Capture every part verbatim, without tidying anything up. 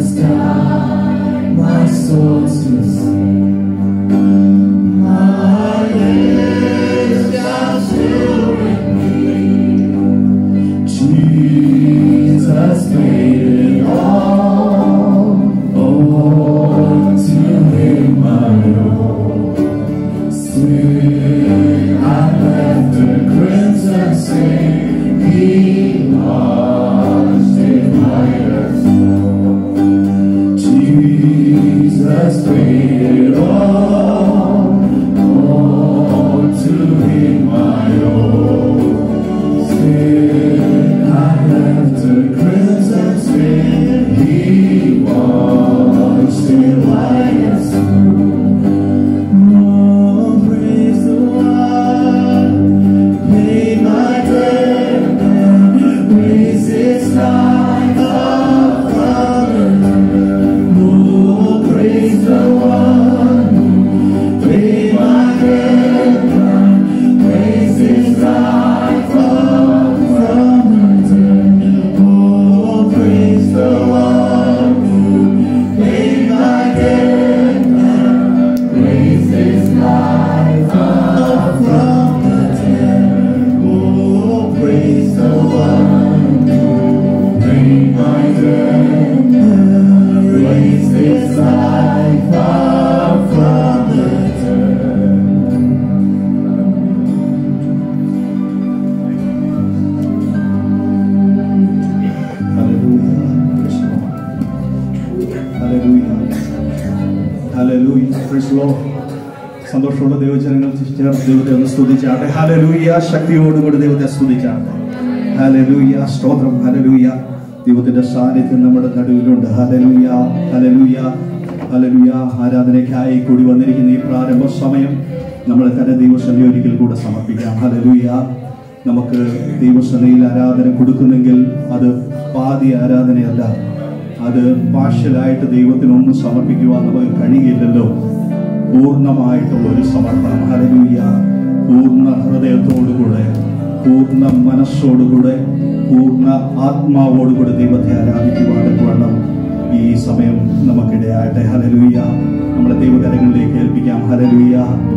സന്തോഷമുള്ള ദൈവജനങ്ങൾ ചേർന്ന് ദൈവത്തെ ഒന്ന് സ്തുതിച്ചാട്ടെ. ഹല്ലേലൂയ. ശക്തിയോടുകൂടി ദൈവത്തെ സ്തുതിച്ചാട്ടെ. ഹല്ലേലൂയ. സ്തോത്രം. ഹല്ലേലൂയ. ദൈവത്തിന്റെ സാന്നിധ്യം നമ്മുടെ നടുവിലുണ്ട്. ഹല്ലേലൂയ. ഹല്ലേലൂയ. ഹല്ലേലൂയ. ആരാധനയ്ക്കായി കൂടി വന്നിരിക്കുന്ന ഈ പ്രാരംഭ സമയം നമ്മൾ തന്നെ ദൈവസന്നിധി ഒരിക്കൽ കൂടെ സമർപ്പിക്കാം. ഹല്ലേലൂയ. നമുക്ക് ദൈവസന്നിധിയിൽ ആരാധന കൊടുക്കുന്നെങ്കിൽ അത് പാതി ആരാധനയല്ല, അത് പാർഷ്യലായിട്ട് ദൈവത്തിനൊന്നും സമർപ്പിക്കുവാൻ നമുക്ക് കഴിയില്ലല്ലോ. പൂർണ്ണമായിട്ടുള്ള ഒരു സമർപ്പണം. ഹല്ലേലൂയ. പൂർണ്ണ ഹൃദയത്തോടുകൂടെ, പൂർണ്ണ മനസ്സോടുകൂടെ, പൂർണ്ണ ആത്മാവോടുകൂടെ ദൈവത്തെ ആരാധിക്കുവാനൊക്കെ വേണം ഈ സമയം നമുക്കിടയായിട്ട്. ഹല്ലേലൂയ. നമ്മുടെ ദൈവകരങ്ങളിലേക്ക് ഏൽപ്പിക്കാം. ഹല്ലേലൂയ.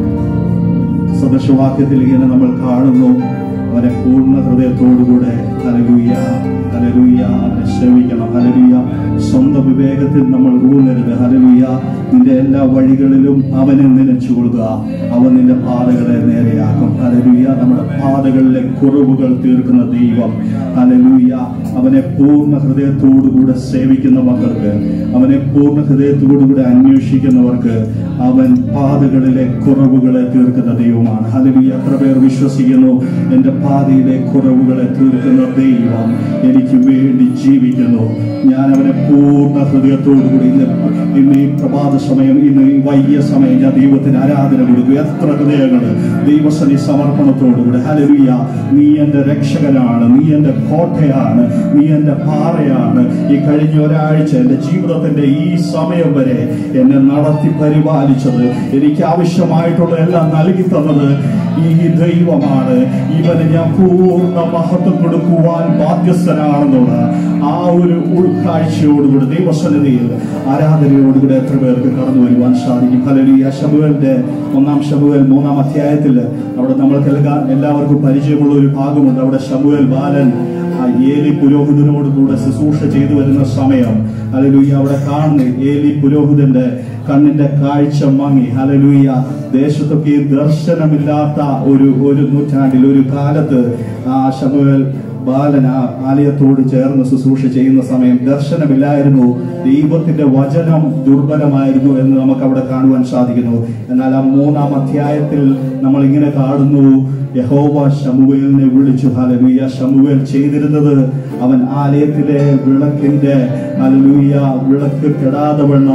സദൃശവാക്യത്തിൽ ഇങ്ങനെ നമ്മൾ കാണുന്നു, അവനെ പൂർണ്ണ ഹൃദയത്തോടുകൂടെ ഹല്ലേലൂയ ഹല്ലേലൂയ അവനെ സേവിക്കണം. ഹല്ലേലൂയ. സ്വന്തം വിവേകത്തിൽ നമ്മൾ ഊന്നരുത്. ഹല്ലേലൂയ. നിന്റെ എല്ലാ വഴികളിലും അവനെ നനച്ചുകൊള്ളുക, അവൻ നിന്റെ പാതകളെ നേരെയാക്കും. ഹല്ലേലൂയ. നമ്മുടെ പാതകളിലെ കുറവുകൾ തീർക്കുന്ന ദൈവം. ഹല്ലേലൂയ. അവനെ പൂർണ്ണ ഹൃദയത്തോടുകൂടെ സേവിക്കുന്ന മക്കൾക്ക്, അവനെ പൂർണ്ണ ഹൃദയത്തോടുകൂടെ അന്വേഷിക്കുന്നവർക്ക് അവൻ പാതകളിലെ കുറവുകളെ തീർക്കുന്ന ദൈവമാണ്. ഹല്ലേലൂയ. എത്ര പേർ വിശ്വസിക്കുന്നു, എന്റെ പാതയിലെ കുറവുകളെ തീർക്കുന്ന ദൈവം എനിക്ക് വേണ്ടി ജീവിക്കുന്നു, ഞാൻ അവനെ പൂർണ്ണ ഹൃദയത്തോടുകൂടി ഇന്ന് ഇന്ന് ഈ പ്രഭാത സമയം, ഇന്ന് ഈ വൈകിയ സമയം ഞാൻ ദൈവത്തിന് ആരാധന കൊടുക്കും. എത്ര ഹൃദയങ്ങൾ ദൈവസന്നിധി സമർപ്പണത്തോടുകൂടി. ഹല്ലേലൂയ. നീ എന്റെ രക്ഷകനാണ്, നീ എന്റെ കോട്ടയാണ്, നീ എന്റെ പാറയാണ്. ഈ കഴിഞ്ഞ ഒരാഴ്ച എന്റെ ജീവിതത്തിന്റെ ഈ സമയം വരെ എന്നെ നടത്തി പരിപാലിച്ചത്, എനിക്ക് ആവശ്യമായിട്ടുള്ള എല്ലാം നൽകി തന്നത് ഈ ദൈവമാണ്. ഇവന് ഞാൻ പൂർണ്ണ മഹത്വം കൊടുക്കുവാൻ ബാധ്യസ്ഥനാണെന്നുള്ള ആ ഒരു ഉൾക്കാഴ്ചയോടുകൂടി ദൈവസന്നിധിയിൽ ആരാധനയോടുകൂടി എത്ര പേർക്ക് കടന്നു വരുവാൻ സാധിക്കും. ഹല്ലേലൂയ. ശമൂവേലിന്റെ ഒന്നാം ശമൂവേൽ മൂന്നാം അധ്യായത്തിൽ അവിടെ നമ്മൾക്ക് എല്ലാവർക്കും പരിചയമുള്ള ഒരു ഭാഗമുണ്ട്. അവിടെ ശമൂവേൽ ബാലൻ ഏലി പുരോഹിതനോട് കൂടെ ശുശ്രൂഷ ചെയ്തു വരുന്ന സമയം ഹല്ലേലൂയ അവിടെ കാണുന്നു, ഏലി പുരോഹിതന്റെ കണ്ണിന്റെ കാഴ്ച മങ്ങി. ഹല്ലേലൂയ. ദേശത്തൊക്കെ ദർശനമില്ലാത്ത ഒരു ഒരു നൂറ്റാണ്ടിൽ ഒരു കാലത്ത് ആ ശമൂവേൽ ബാലൻ ആ ആലയത്തോട് ചേർന്ന് ശുശ്രൂഷ ചെയ്യുന്ന സമയം ദർശനമില്ലായിരുന്നു, ദൈവത്തിന്റെ വചനം ദുർബലമായിരുന്നു എന്ന് നമുക്ക് അവിടെ കാണുവാൻ സാധിക്കുന്നു. എന്നാൽ ആ മൂന്നാം അധ്യായത്തിൽ നമ്മൾ ഇങ്ങനെ കാണുന്നു, യഹോവ ശമൂവേലിനെ വിളിച്ചു. ഹല്ലേലൂയ. ശമൂവേൽ ചെയ്തിരുന്നത്, അവൻ ആലയത്തിലെ വിളക്കിന്റെ ഹല്ലേലൂയ വിളക്ക് കെടാതെ വണ്ണം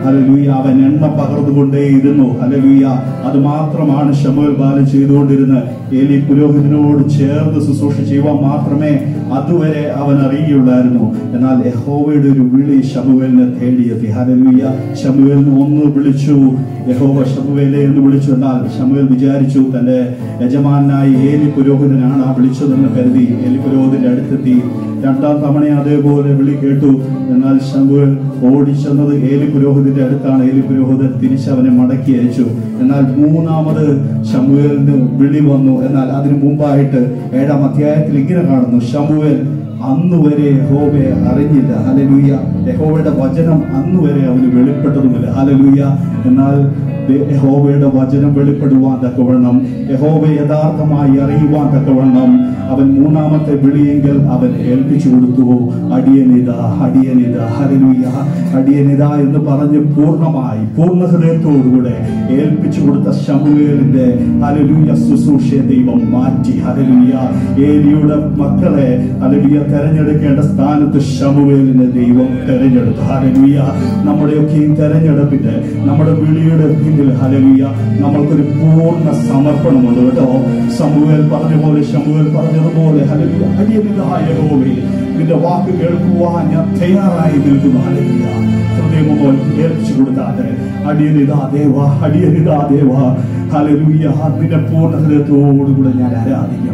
ഹല്ലേലൂയ അവൻ എണ്ണ പകർന്നുകൊണ്ടേയിരുന്നു. ഹല്ലേലൂയ അത് മാത്രമാണ് ശമൂവേൽ ബാലൻ ചെയ്തുകൊണ്ടിരുന്നത്. ഏലി പുരോഹിതനോട് ചേർന്ന് ശുശ്രൂഷ ചെയ്യുവാൻ മാത്രമേ അതുവരെ അവൻ അറിയുകയുള്ളായിരുന്നു. എന്നാൽ യഹോവയുടെ ഒരു വിളി ശമൂവേലിനെ തേടിയെത്തി. ഹല്ലേലൂയ ശമൂവേലിനെ ഒന്ന് വിളിച്ചു. യഹോവ ശമൂവേലേ എന്ന് വിളിച്ചു. എന്നാൽ ശമൂവേൽ വിചാരിച്ചു തന്റെ യജമാനായി ഏലി പുരോഹിതനാണ് ആ വിളിച്ചതെന്ന് കരുതി ഏലി പുരോഹിതന്റെ അടുത്തെത്തി. രണ്ടാം തവണ അതേപോലെ വിളി കേട്ടു. എന്നാൽ ശമൂവേൽ ഓടിച്ചെന്നത് ഏലി പുരോഹിതന്റെ അടുത്താണ്. ഏലി പുരോഹിതൻ തിരിച്ചവനെ മടക്കി അയച്ചു. എന്നാൽ മൂന്നാമത് ശമൂവേലിന് വിളി വന്നു. എന്നാൽ അതിനു മുമ്പായിട്ട് ഏഴാം അധ്യായത്തിൽ ഇങ്ങനെ കാണുന്നു, ശമൂവേൽ അന്നുവരെ യഹോവയെ അറിഞ്ഞില്ല. ഹല്ലേലൂയ യഹോവയുടെ വചനം അന്നുവരെ അവന് വെളിപ്പെട്ടതുമില്ല. ഹല്ലേലൂയ എന്നാൽ യഹോവയുടെ വചനം വെളിപ്പെടുവാൻ തക്കവണ്ണം, യഹോവയെ യഥാർത്ഥമായി അറിയുവാൻ തക്കവണ്ണം അവൻ മൂന്നാമത്തെ വിളിയെങ്കിൽ അവൻ ഏൽപ്പിച്ചു കൊടുത്തു. അടിയനിത അടിയനിത ഹല്ലേലൂയ അടിയനിത എന്ന് പറഞ്ഞ് പൂർണ്ണമായി പൂർണ്ണ ഹൃദയത്തോടുകൂടെ ഏൽപ്പിച്ചു കൊടുത്ത ശമൂവേലിന്റെ ഹല്ലേലൂയ ശുശ്രൂഷയെ ദൈവം മാറ്റി. ഹല്ലേലൂയ ഏലിയുടെ മക്കളെ ഹല്ലേലൂയ തെരഞ്ഞെടുക്കേണ്ട സ്ഥാനത്ത് ശമൂവേലിനെ ദൈവം തെരഞ്ഞെടുത്തു. ഹല്ലേലൂയ നമ്മുടെയൊക്കെ ഈ തെരഞ്ഞെടുപ്പിന്റെ നമ്മുടെ വിളിയുടെ പിന്നിൽ ഹല്ലേലൂയ നമ്മൾക്കൊരു പൂർണ്ണ സമർപ്പണമുണ്ട് കേട്ടോ. ശമൂവേൽ പറഞ്ഞ പോലെ ശമൂവേൽ പറഞ്ഞതുപോലെ ഹല്ലേലൂയ അടിയനിതായ യഹോവേ നിന്റെ വാക്ക് കേൾക്കുവാൻ ഞാൻ തയ്യാറായി നിൽക്കുന്നു. ഹല്ലേലൂയ ഹൃദയം പോലെ ഏൽപ്പിച്ചു കൊടുത്താട്ടെ. അടിയനിതാ ദേവ അടിയനിതാ ദേവ ഹല്ലേലൂയ നിന്റെ പൂർണ്ണ ഹൃദയത്തോടുകൂടെ ഞാൻ ആരാധിക്കും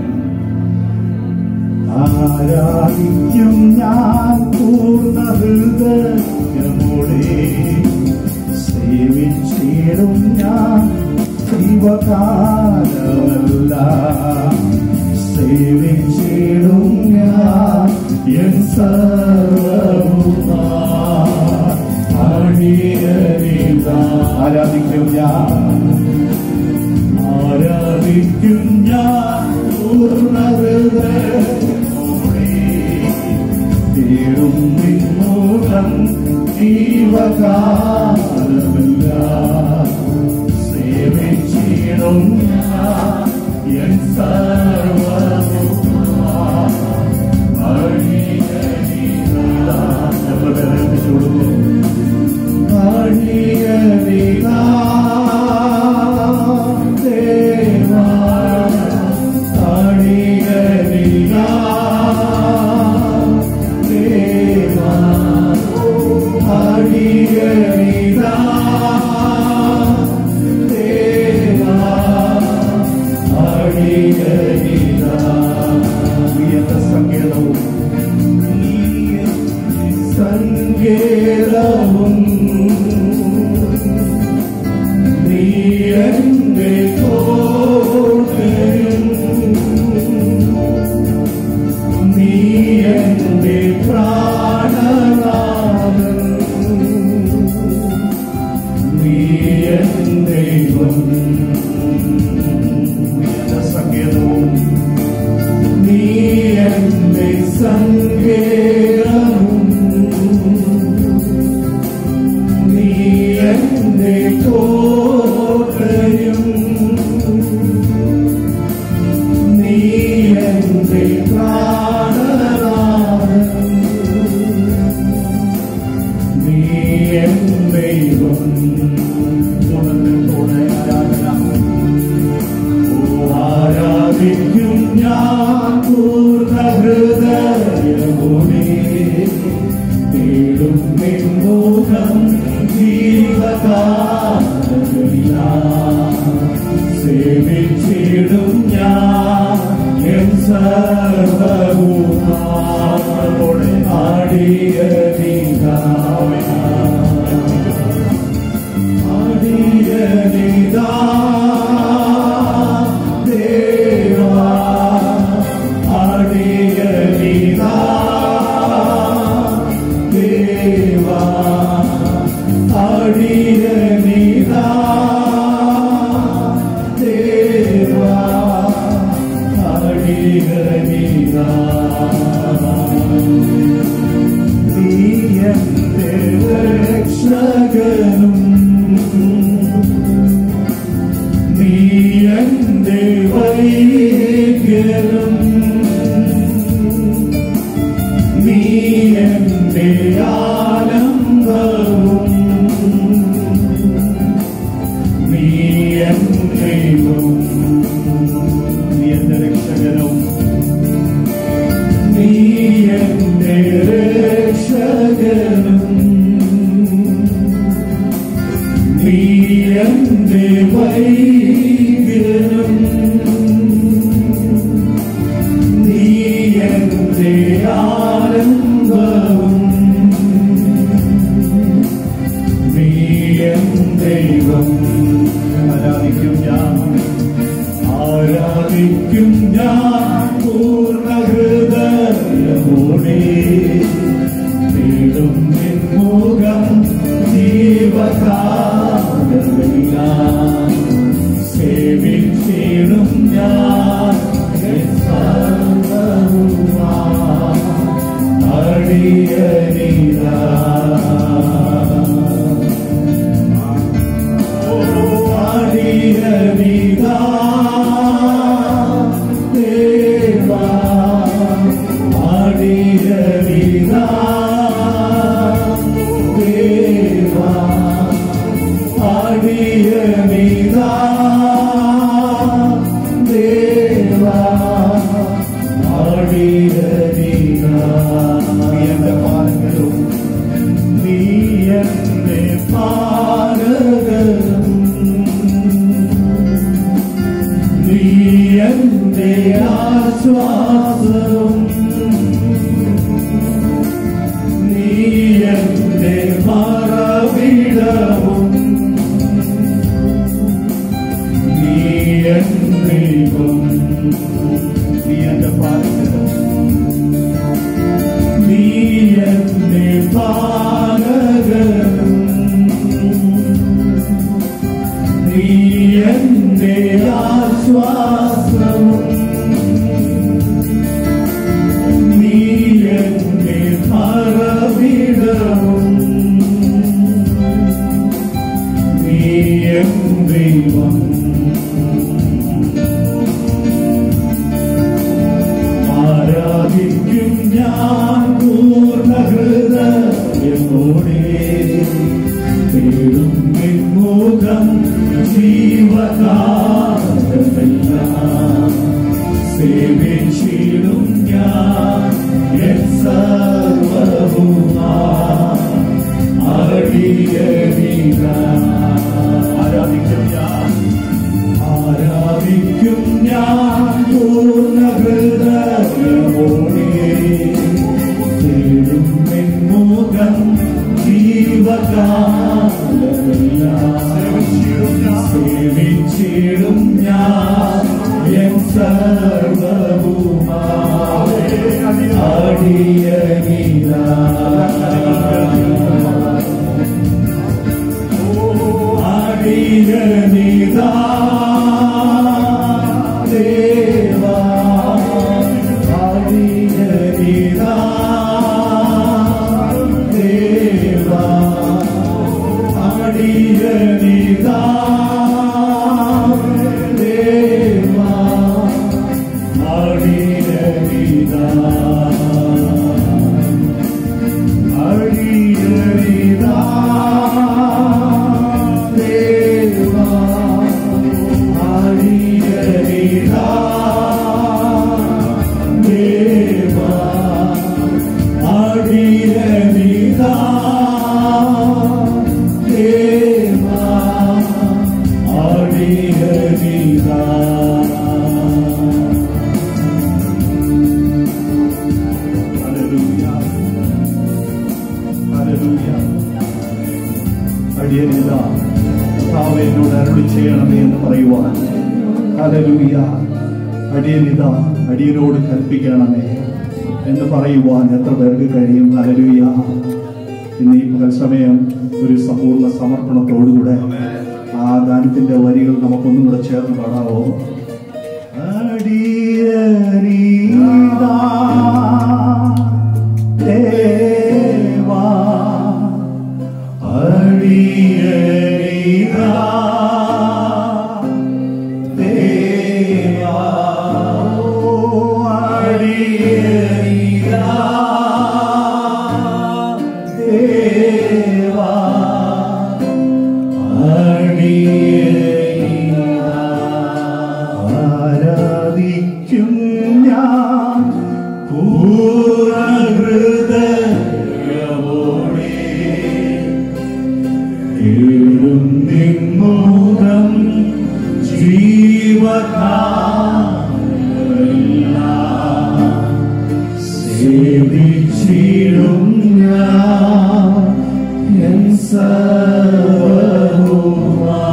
ആരാധിക്കും ഞാൻ പൂർണ്ണ ഹൃദയമോടെ സേവിച്ചിടും ഞാൻ ജീവകാലമല്ല സേവിച്ചിടും ഞാൻ എൻ സർവ്വവുമാ ആരാധിക്കും ഞാൻ ആരാധിക്കും ഞാൻ പൂർണ്ണ ഹൃദയമോടെ തേടും നിൻമുഖം ജീവകാലമല്ല സേവിച്ചിടും ഞാൻ എൻ സർവ്വവുമാ സങ്കേതവും നീ എന്റെ കോട്ടയും നീ എന്റെ പ്രാണനാഥൻ നീ എന്റെ ദൈവം സങ്കേതവും നീ എന്റെ സങ്കേതവും എന്റെ കോട്ടയും നീ എന്റെ പ്രാണനാഥൻ നീ എന്റെ ദൈവം ആരാധിക്കും ഞാൻ പൂർണ്ണ ഹൃദയമോടെ തേടും നിൻമുഖം ജീവകാലമല്ല സേവിച്ചിടും ഞാൻ എൻ സർവ്വവുമാ അടിയനിതാ അടിയനിതാ ദേവാ അടിയനിതാ ദേവാ അടിയനിതാ ദേവാ അടിയനിതാ നീ എന്റെ രക്ഷകനും നീ എന്റെ വൈദ്യനും നീ എന്റെ ആനന്ദവും വൈദ്യനും നീ എന്റെ ആനന്ദവും നീ എൻ ദൈവം. ആരാധിക്കും ഞാൻ ആരാധിക്കും ഞാൻ പൂർണ്ണ ഹൃദയമോടെ വീടും നിൻമുഖം ജീവകാലമെല്ലാം സേവിച്ചിടും ഞാൻ അടിയനിതാ. അടിയനിതാ ദേവാ അടിയനിതാ ദേവാ അടിയനിതാ ദേവാ അടിയനിതാ. നീ എന്റെ പാലകരും നീ എന്റെ പാലകരും നീ എന്റെ ആശ്വാസവും നീ എന്റെ മറവിടവും നീ എൻ ദൈവം. നീ എന്റെ പാലകരും നീ എന്റെ പാലകരും നീ എന്റെ ആശ്വാസവും നീ എന്റെ മറവിടവും നീ എൻ ദൈവം. ആരാധിക്കും ഞാൻ പൂർണ്ണ ഹൃദയമോടെ തേടും നിൻമുഖം ജീവകാലമെല്ലാം സേവിച്ചിടും ഞാൻ എൻ സർവ്വവുമായി അടിയനിതാ. ആരാധിക്കും ഞാൻ ആരാധിക്കും ഞാൻ പൂർണ്ണ ഹൃദയമോടെ തേടും നിൻമുഖം ജീവകാലമെല്ലാം സേവിച്ചിടും ഞാൻ എൻ സർവ്വവുമായി അടിയനിതാ. അടിയനിതാ ദേവാ അടിയനിതാ ദേവാ അടിയനിതാ ദേവാ അടിയനിതാ അടിയനിതാ ദേവാ അടിയനിതാ ദേവാ അടിയനിതാ ദേവാ അടിയനിതാ. ഹല്ലേലൂയ ഹല്ലേലൂയ. അടിയനിതാ കർത്താവേ എന്നോട് അരുളി ചെയ്യണമേ എന്ന് പറയുവാൻ. ഹല്ലേലൂയ. അടിയനിതാ അടിയനോട് കൽപ്പിക്കണമേ എന്ന് പറയുവാൻ എത്ര പേർക്ക് കഴിയും? ഹല്ലേലൂയ. ഇന്ന് ഈ പകൽസമയം ഒരു സമ്പൂർണ്ണ സമർപ്പണത്തോടുകൂടെ ആ ഗാനത്തിന്റെ വരികൾ നമുക്കൊന്നും കൂടെ ചേർന്ന് പാടാവോ? അടിയനിതാ ദേവാ അടിയനിതാ ദേവാ അടിയനിതാ ദേവാ അടിയനിതാ. ആരാധിക്കും ഞാൻ പൂർണ്ണ ഹൃദയമോടെ തേടും നിൻമുഖം ജീവകാലമെല്ലാം സേവിച്ചിടും ഞാൻ എൻ സർവ്വവുമാ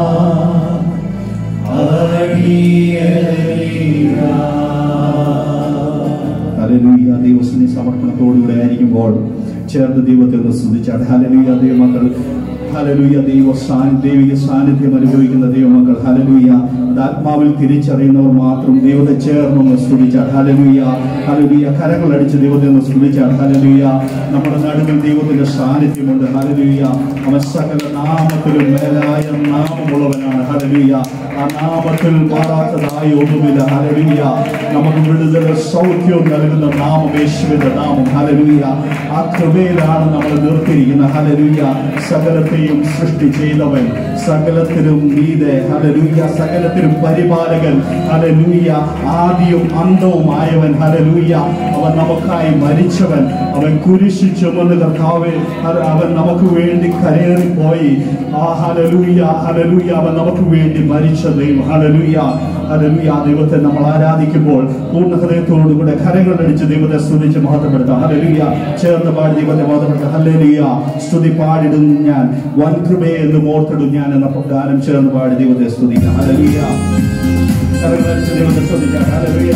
ഹല്ലേലൂയ. ദൈവത്തിന് സമർപ്പണത്തോടുകൂടെ ആയിരിക്കുമ്പോൾ ചേർന്ന് ദൈവത്തെ ഒന്ന് സ്തുതിച്ചാണ്. ഹല്ലേലൂയ ദൈവമക്കൾ, ഹല്ലേലൂയ ദൈവ ദൈവിക സാന്നിധ്യം അനുഭവിക്കുന്ന ദൈവമക്കൾ, ഹല്ലേലൂയ ആത്മാവിൽ തിരിച്ചറിയുന്നവർ മാത്രം ദൈവത്തെ ചേർന്നൊന്ന് സ്തുതിച്ചാൽ. ഹല്ലേലൂയ ഹല്ലേലൂയ കരങ്ങളടിച്ച് ദൈവത്തെ ഒന്ന് സ്തുതിച്ചാൽ. ഹല്ലേലൂയ നമ്മുടെ നടുവിൽ ദൈവത്തിന്റെ സാന്നിധ്യമുണ്ട്. ഹല്ലേലൂയ അവൻ സകല നാമത്തിലും മേലായ നാമമുള്ളവനാണ്. ഹല്ലേലൂയ ആ നാമത്തിൽ മാറാത്തതായി ഒന്നുമില്ല. ഹല്ലേലൂയ നമുക്ക് വിടുതൽ സൗഖ്യവും നൽകുന്ന നാമം യേശുവിന്റെ നാമം. ഹല്ലേലൂയ ആ കൃപയിലാണ് നമ്മൾ നിർത്തിയിരിക്കുന്നത്. ഹല്ലേലൂയ സകലത്തെയും സൃഷ്ടി ചെയ്തവൻ, സകലത്തിനും മീതെ, ഹല്ലേലൂയ സകലത്തിനും പരിപാലകൻ, ഹല്ലേലൂയ ആദിയും അന്തവുമായവൻ, ഹല്ലേലൂയ അവൻ നമുക്കായി മരിച്ചവൻ, അവൻ കുരിശിൽ ചുമന്ന് കർത്താവേ അവൻ നമുക്ക് വേണ്ടി കരേറിപ്പോയി. ആ ഹല്ലേലൂയ ഹല്ലേലൂയ അവൻ നമുക്ക് വേണ്ടി മരിച്ച ദൈവം. ഹല്ലേലൂയ ഹല്ലേലൂയ ദൈവത്തെ നമ്മൾ ആരാധിക്കുമ്പോൾ പൂർണ്ണ ഹൃദയത്തോടുകൂടെ കരങ്ങളടിച്ച് ദൈവത്തെ സ്തുതിച്ച് മഹത്വപ്പെടുത്താം. ഹല്ലേലൂയ ചേർന്ന് പാടി ദൈവത്തെ മഹത്വപ്പെടുത്താം. ഹല്ലേലൂയ സ്തുതി പാടിടും ഞാൻ വൻ കൃപയെ എന്ന് ഓർത്തിടും ഞാൻ എന്ന ഗാനം ചേർന്ന് പാടി ദൈവത്തെ സ്തുതിക്കാം. ഹല്ലേലൂയ കരങ്ങളടിച്ച് ദൈവത്തെ സ്തുതിക്കാം. ഹല്ലേലൂയ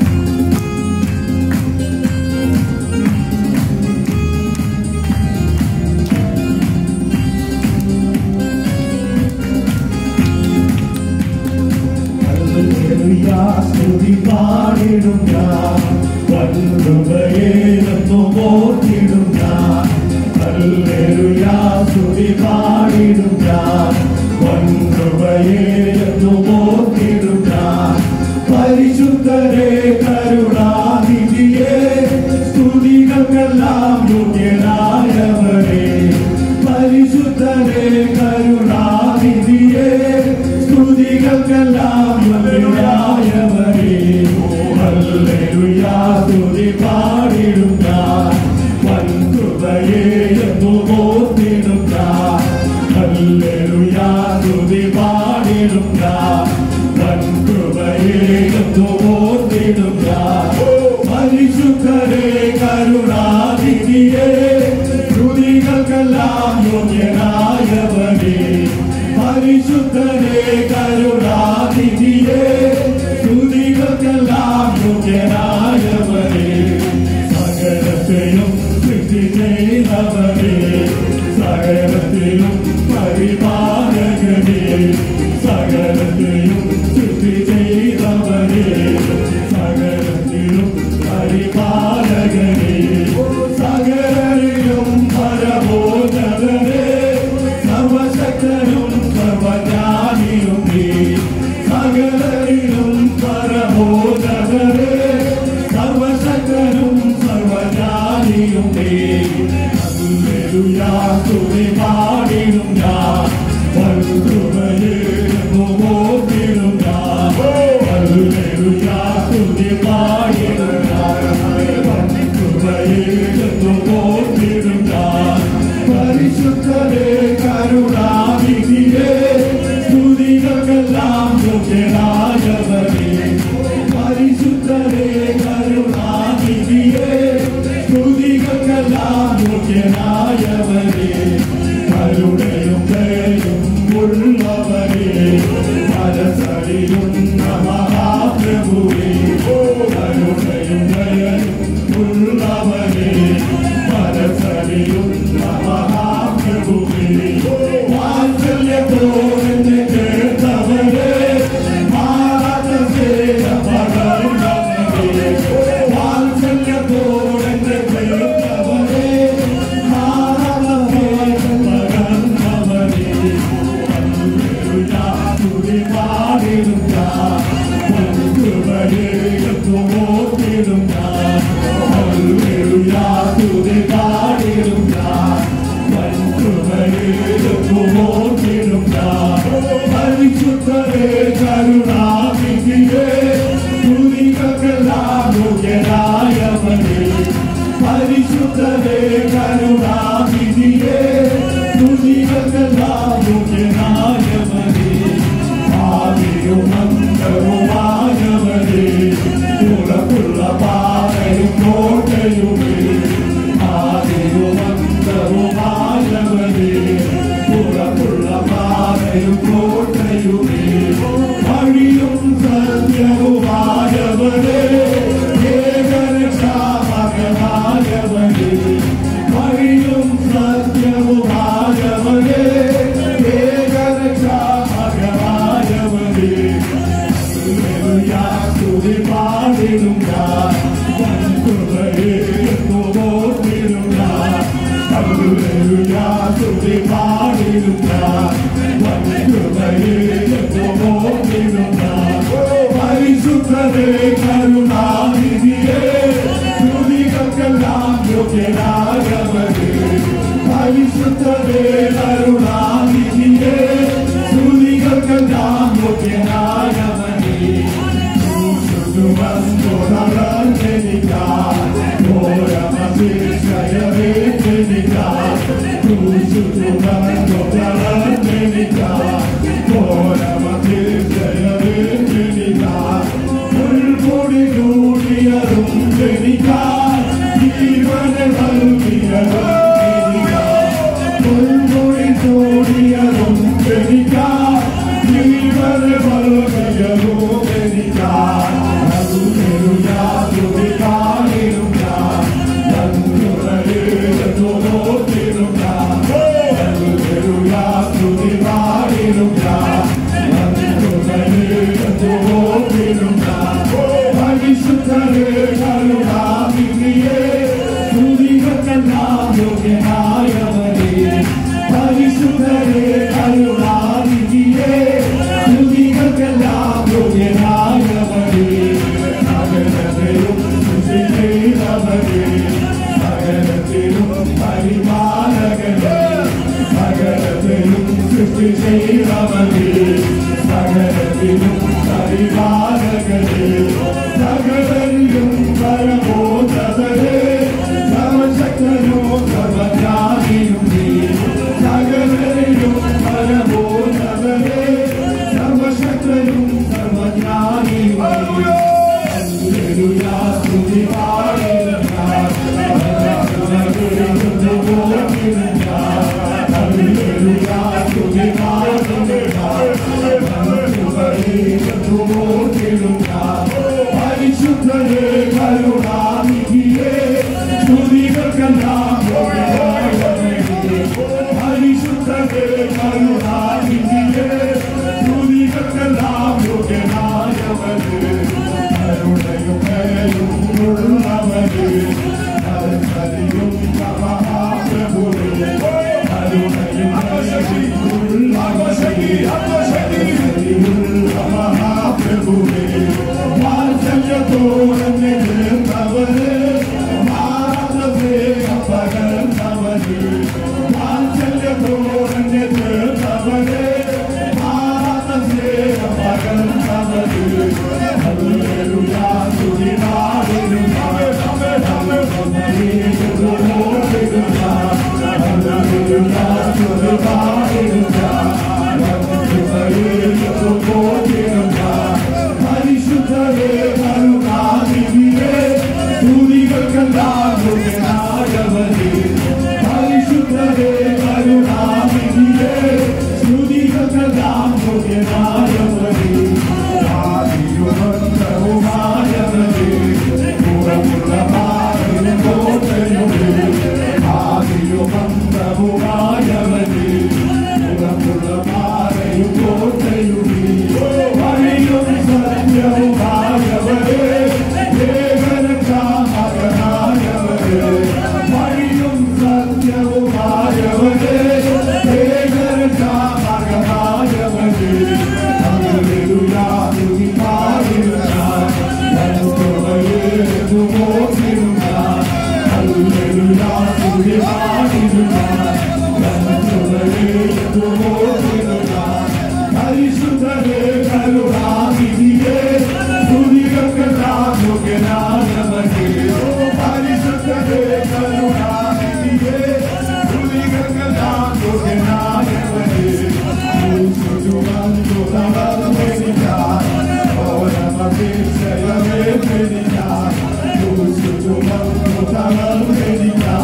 സ്തുതി പാടിടും ഞാൻ വൻ കൃപയെ എന്ന് ഓർത്തിടും ഞാൻ. ഹല്ലേലൂയ സ്തുതി പാടിടും ഞാൻ വൻ കൃപയെ എന്ന് ഓർത്തിടും ഞാൻ. പരിശുദ്ധരെ കരുണാനിധിയെ സ്തുതികൾക്കെല്ലാം യോഗ്യനായവരെ. പരിശുദ്ധരെ കരുണാനിധിയെ സ്തുതികൾക്കെല്ലാം യോഗ്യനായവരെ. ഹല്ലേലൂയ സ്തുതി പാടിടും ഞാൻ വൻ കൃപയെ എന്ന് ഓർത്തിടും ഞാൻ. ഹല്ലേലൂയ സ്തുതി പാടിടും ഞാൻ വൻ കൃപയെ എന്ന് ഓർത്തിടും ഞാൻ. പരിശുദ്ധരെ കരുണാനിധിയെ സ്തുതികൾക്കെല്ലാം യോഗ്യനായവരെ. പരിശുദ്ധരെ കരുണാനിധിയെ സ്തുതികൾക്കെല്ലാം യോഗ്യനായവരെ. സകലത്തെയും സൃഷ്ടി ചെയ്തവരെ, സകലത്തെയും പരിപാലകരെ. സകലത്തെയും സൃഷ്ടി ചെയ്തവരെ, സകലത്തെയും പരിപാലകരെ. സകലരെയും പരമോന്നതരെ, സർവശക്തനും സർവജ്ഞാനിയും നീ. സകലരിലും പരമോന്നതരെ, സർവശക്തനും സർവജ്ഞാനിയും നീ. ഹല്ലേലൂയ സ്തുതി പാടിടും ഞാൻ വൻ കൃപയെ എന്ന് ഓർത്തിടും ഞാൻ. ഹല്ലേലൂയ സ്തുതി പാടിടും ഞാൻ വൻ കൃപയെ എന്ന് ഓർത്തിടും ഞാൻ. പരിശുദ്ധരെ കരുണാനിധിയെ സ്തുതികൾക്കെല്ലാം യോഗ്യനായവരെ. പരിശുദ്ധരെ കരുണാനിധിയെ സ്തുതികൾക്കെല്ലാം യോഗ്യനായവരെ. കരുണയും ദയയും ഉള്ളവരെ, മനസ്സറിയും മഹാപ്രഭുവേ. കരുണയും ദയയും ഉള്ളവരെ, മനസ്സറിയും മഹാപ്രഭുവേ. വാത്സല്യത്തോടെ കേട്ടവരെ, മാറാത്ത സേന പകർന്നവരെ. വാത്സല്യത്തോടെ കേട്ടവരെ, മാറാത്ത സേന പകർന്നവരെ. ഹല്ലേലൂയ സ്തുതി പാടിടും ഞാൻ വൻ കൃപയെ എന്ന് ഓർത്തിടും ഞാൻ. ഹല്ലേലൂയ സ്തുതി പാടിടും ഞാൻ വൻ കൃപയെ എന്ന് ഓർത്തിടും ഞാൻ. പരിശുദ്ധരെ കരുണാനിധിയെ സ്തുതികൾക്കെല്ലാം യോഗ്യനായവരെ. പരിശുദ്ധരെ കരുണാനിധിയെ സ്തുതികൾക്കെല്ലാം കോട്ടയുമേ വഴിയും സത്യവുമായവരേ ഏകരക്ഷാമകനായവരേ വഴിയും സത്യവുമായവരേ ഏകരക്ഷാമകനായവരേ സ്തുതി പാടിടും ഞാൻ ഓർത്തിടും ഞാൻ സ്തുതി പാടിടും ഞാൻ ഓർത്തിടും ഞാൻ പരിശുദ്ധരേ കരുണാനിധിയേ സ്തുതികൾക്കെല്ലാം യോഗ്യനായവരേ പരിശുദ്ധരേ കരുണാനിധിയേ സ്തുതികൾക്കെല്ലാം യോഗ്യനായവരേ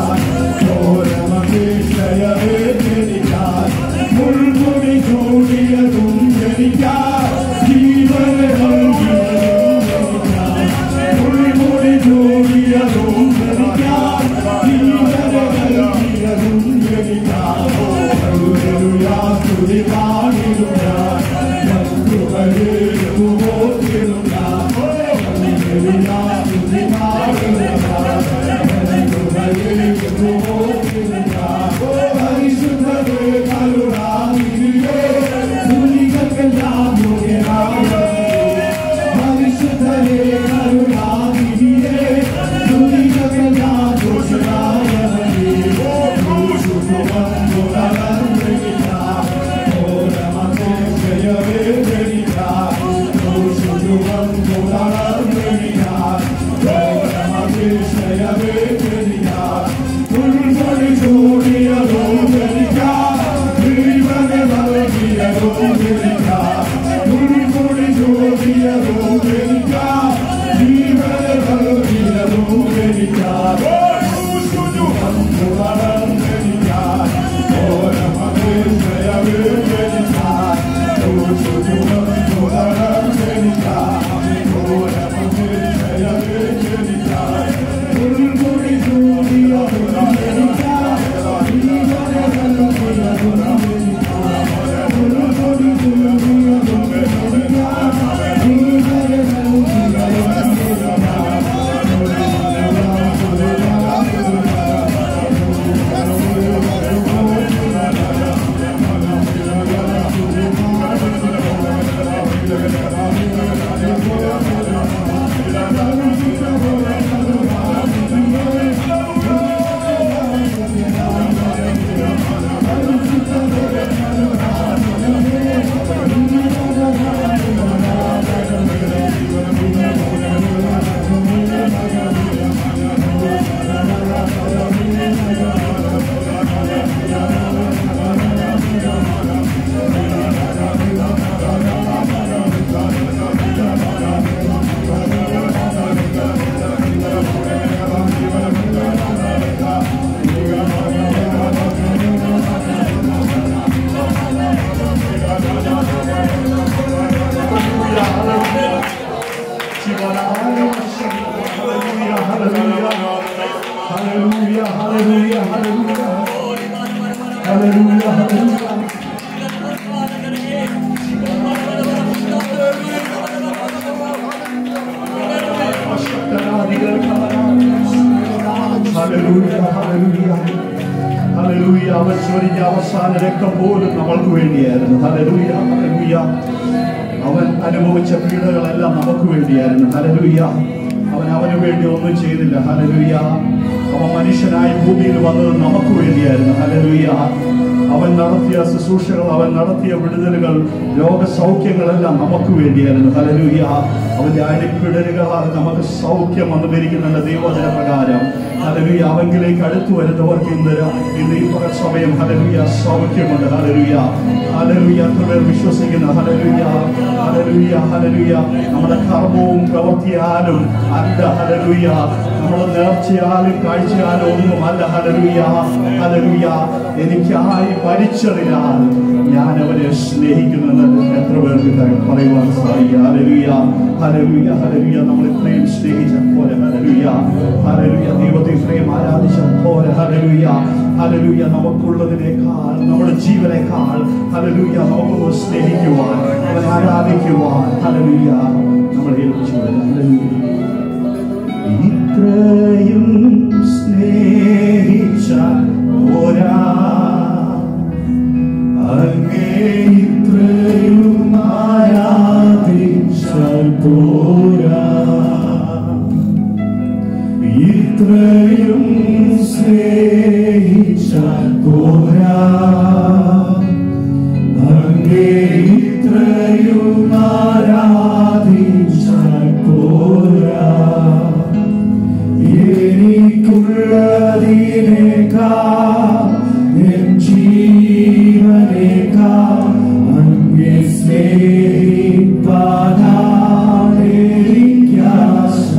Holy അവസാന രക്തം പോലും നമ്മൾക്ക് വേണ്ടിയായിരുന്നു. ഹല്ലേലൂയ, ഹല്ലേലൂയ. അവൻ അനുഭവിച്ച പീഡകളെല്ലാം നമുക്ക് വേണ്ടിയായിരുന്നു. ഹല്ലേലൂയ. അവൻ അവന് വേണ്ടി ഒന്നും ചെയ്തില്ല. ഹല്ലേലൂയ. അവൻ മനുഷ്യനായി ഭൂമിയിൽ വന്നത് നമുക്ക് വേണ്ടിയായിരുന്നു. ഹല്ലേലൂയ. അവൻ നടത്തിയ ശുശ്രൂഷകൾ, അവൻ നടത്തിയ വിടുതലുകൾ, രോഗസൗഖ്യങ്ങളെല്ലാം നമുക്ക് വേണ്ടിയായിരുന്നു. ഹല്ലേലൂയ. അവന്റെ അടിപ്പിടലുകളാൽ നമുക്ക് സൗഖ്യം വന്നുവരിക്കുന്നുണ്ട് ദൈവവചന പ്രകാരം. ഹല്ലേലൂയ. അവങ്കിലേക്ക് അടുത്തു വരുന്നവർക്ക് ഇന്ന് ഇന്ന് ഈ സമയം ഹല്ലേലൂയ സൗഖ്യമുണ്ട്. Hallelujah, hallelujah. തുടർ വിശ്വസിക്കുന്ന ഹല്ലേലൂയ, ഹല്ലേലൂയ, ഹല്ലേലൂയ. നമ്മുടെ കർമ്മവും പ്രവൃത്തിയാലും അല്ല. ഹല്ലേലൂയ. നമ്മുടെ നേർച്ചയാലും കാഴ്ചയാലും ഒന്നും അല്ല. ഹല്ലേലൂയ, ഹല്ലേലൂയ. എനിക്കായി മരിച്ചതിനാൽ ഞാൻ അവനെ സ്നേഹിക്കുന്നെന്ന് എത്ര പേർക്ക് പറയുവാൻ സാധിക്കും. ഹല്ലേലൂയ, ഹല്ലേലൂയ, ഹല്ലേലൂയ. നമ്മൾ ഇത്രയും സ്നേഹിച്ച പോലെ ഹല്ലേലൂയ, ഹല്ലേലൂയ. ദൈവത്തെ ഇത്രയും ആരാധിച്ച പോലെ ഹല്ലേലൂയ, ഹല്ലേലൂയ. നമുക്കുള്ളതിനേക്കാൾ, നമ്മുടെ ജീവനേക്കാൾ ഹല്ലേലൂയ നമുക്ക് സ്നേഹിക്കുവാൻ, അവനെ ആരാധിക്കുവാൻ ഹല്ലേലൂയ നമ്മളെ ഏൽപ്പിച്ചു. ഹല്ലേലൂയ. ഇത്രയും സ്നേഹിച്ച പോരാ, അങ്ങേ ഇത്രയും ആരാധിച്ചാൽ പോരാ, ഇത്രയും സ്നേഹിച്ചാൽ പോരാ, അങ്ങേ ഇത്രയും ആരാധിച്ചാൽ പോരാ, എനിക്കുള്ളതിനേക്കാൾ എൻ ജീവനേക്കാൾ അങ്ങേ സ്നേഹിപ്പാനാണ് എനിക്കാശ,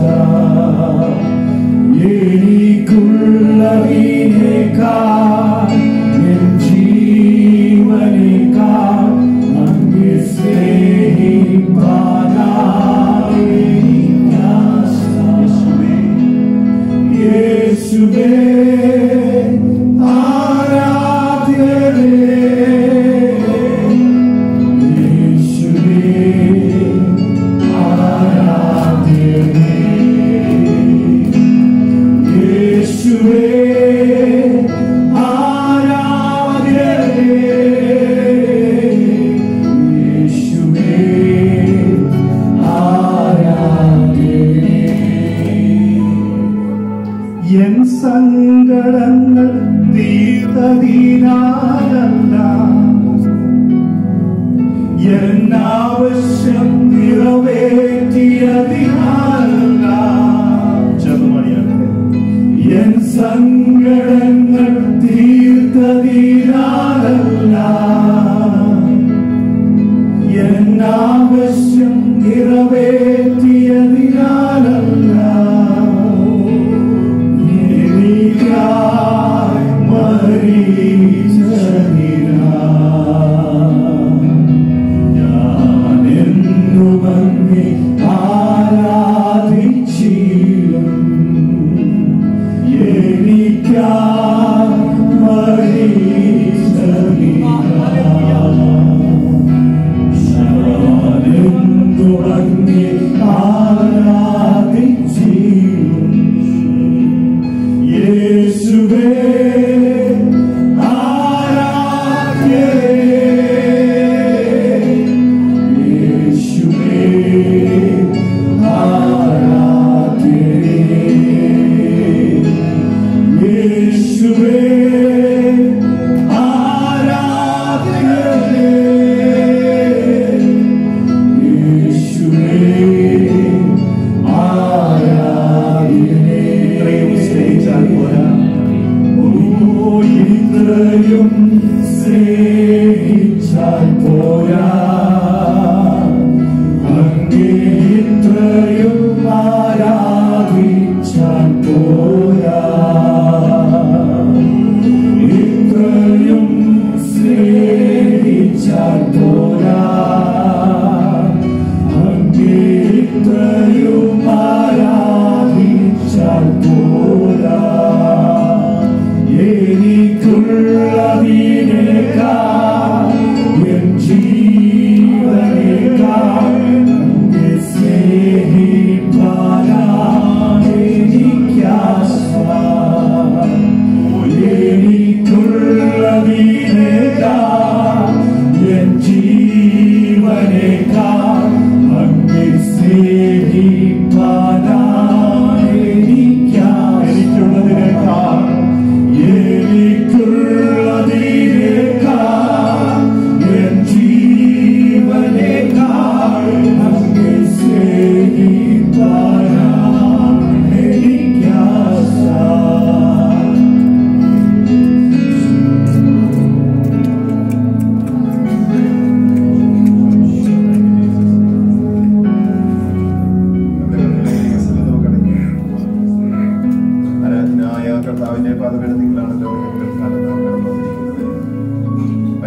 എനിക്കുള്ളതിനേക്കാൾ എൻ ജീവനേക്കാൾ അങ്ങേ സ്നേഹിപ്പാനാണ് എനിക്കാശ. യേശുവേ ആരാധ്യനേ,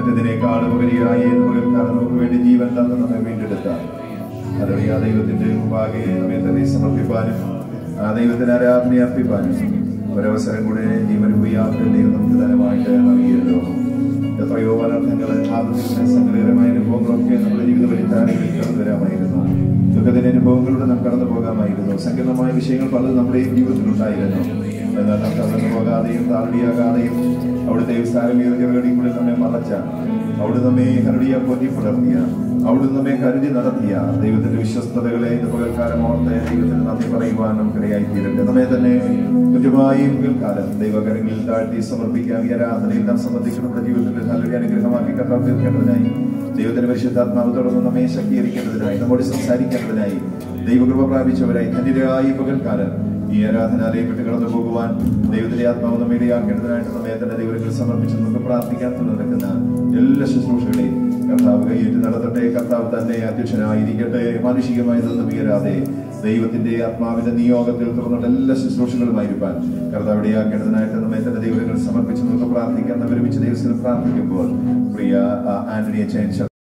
മറ്റതിനേക്കാളും ഉപരിയായി പകൽക്കാലം നമുക്ക് വേണ്ടി ജീവൻ തന്ന് നമ്മെ വീണ്ടെടുത്താൽ അതറിയാ ദൈവത്തിന്റെ മുമ്പാകെ നമ്മെ തന്നെ സമർപ്പിപ്പാനും ആ ദൈവത്തിന് ആരാധന അർപ്പിപ്പാനും ഒരവസരം കൂടെ ജീവനുപയാക്കൾ ദൈവം നമുക്ക് ധനമായിട്ട് നൽകിയല്ലോ. എത്രയോ അനർത്ഥങ്ങൾ ആദ്യത്തെ സങ്കടകരമായ അനുഭവങ്ങളൊക്കെ നമ്മുടെ ജീവിത പരിത്താരങ്ങളിൽ കടന്നു വരാമായിരുന്നു. ദുഃഖത്തിന്റെ അനുഭവങ്ങളിലൂടെ നാം കടന്നു പോകാമായിരുന്നു. സങ്കീർണമായ വിഷയങ്ങൾ പലതും നമ്മുടെയും ജീവിതത്തിലുണ്ടായിരുന്നു. എന്നാൽ നാം കടന്നു പോകാതെയും താഴ്ചയാകാതെയും അവിടുത്തെ വിസ്താരമേറിയവരുടെ കൂടെ നമ്മെ മറച്ച, അവിടെ നമ്മെ കരുടിയ പൊറ്റി പുലർത്തിയ, അവിടെ നമ്മെ കരുതി നടത്തിയ ദൈവത്തിന്റെ വിശ്വസ്തതകളെ പകൽക്കാലം ഓർത്ത് ദൈവത്തിന് നന്ദി പറയുവാൻ നമുക്കിടയായി തീരട്ടെ. നമ്മെ തന്നെ കുറ്റമായി പകൽക്കാലം ദൈവകരങ്ങളിൽ താഴ്ത്തി സമർപ്പിക്കാൻ ഈ ആരാധനയിൽ നാം സംബന്ധിക്കുന്ന നമ്മുടെ ജീവിതത്തിന്റെ നല്ലൊരു അനുഗ്രഹമാക്കി കർത്താവ് തീർക്കേണ്ടതിനായി ദൈവത്തിന്റെ പരിശുദ്ധാത്മാവ് തുടർന്ന് നമ്മെ ശക്തീകരിക്കേണ്ടതിനായി നമ്മോട് സംസാരിക്കേണ്ടതിനായി ദൈവകൃപ പ്രാപിച്ചവരായി ധന്യരായി പകൽക്കാലം ഈ ആരാധനാലയം വിട്ട് കടന്നു പോകുവാൻ ദൈവത്തിന്റെ ആത്മാവ് നമ്മെ ഇടയാക്കേണ്ടതിനായിട്ട് നമ്മെ തന്നെ ദൈവത്തിൽ സമർപ്പിച്ച് നമുക്ക് പ്രാർത്ഥിക്കാൻ നടക്കുന്ന എല്ലാ ശുശ്രൂഷകളെയും കർത്താവ് കൈയേറ്റ് നടത്തട്ടെ. കർത്താവ് തന്നെ അധ്യക്ഷനായിരിക്കട്ടെ. മാനുഷികമായി നിന്നും ഉയരാതെ ദൈവത്തിന്റെ ആത്മാവിന്റെ നിയോഗത്തിൽ തുറന്നിട്ട് എല്ലാ ശുശ്രൂഷകളുമായിരിക്കാൻ കർത്താവ് ഇടയാക്കേണ്ടതിനായിട്ട് നമ്മെ തന്നെ ദൈവത്തിൽ സമർപ്പിച്ച് നമുക്ക് പ്രാർത്ഥിക്കാൻ ഒരുമിച്ച് ദൈവത്തിൽ പ്രാർത്ഥിക്കുമ്പോൾ പ്രിയ ആന്റണി അച്ഛൻ